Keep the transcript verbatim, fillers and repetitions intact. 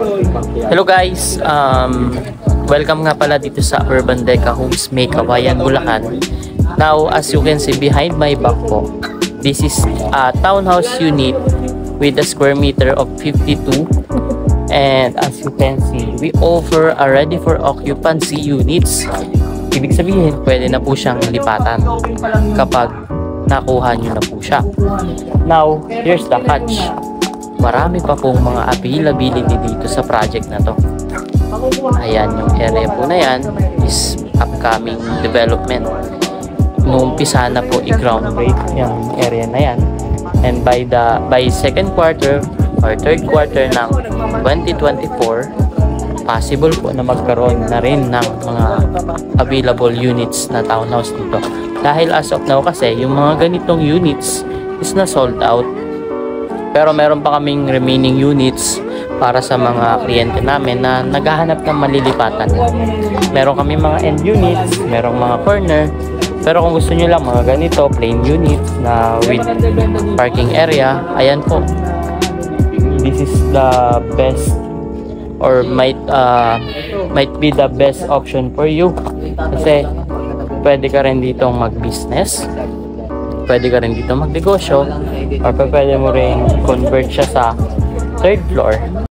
Hello guys, um, welcome nga pala dito sa Urban Deca Homes, May Kawayan, Bulacan. Now, as you can see behind my back po, this is a townhouse unit with a square meter of fifty-two. And as you can see, we offer a ready for occupancy units. Ibig sabihin, pwede na po siyang lipatan kapag nakuha nyo na po siya. Now, here's the catch. Marami pa pong mga availability dito sa project na to. Ayan, yung area po na yan is upcoming development. Nuumpisa na po i-ground break yung area na yan. And by the by second quarter or third quarter ng twenty twenty-four, possible po na magkaroon na rin ng mga available units na townhouse dito. Dahil as of now kasi, yung mga ganitong units is na sold out. Pero meron pa kaming remaining units para sa mga kliyente namin na naghahanap ng malilipatan. Meron kami mga end units, merong mga corner. Pero kung gusto nyo lang mga ganito, plain units na with parking area, ayan po. This is the best or might uh, might be the best option for you. Kasi pwede ka rin dito mag-business. Pwede ka rin dito magnegosyo, or pwede mo rin convert siya sa third floor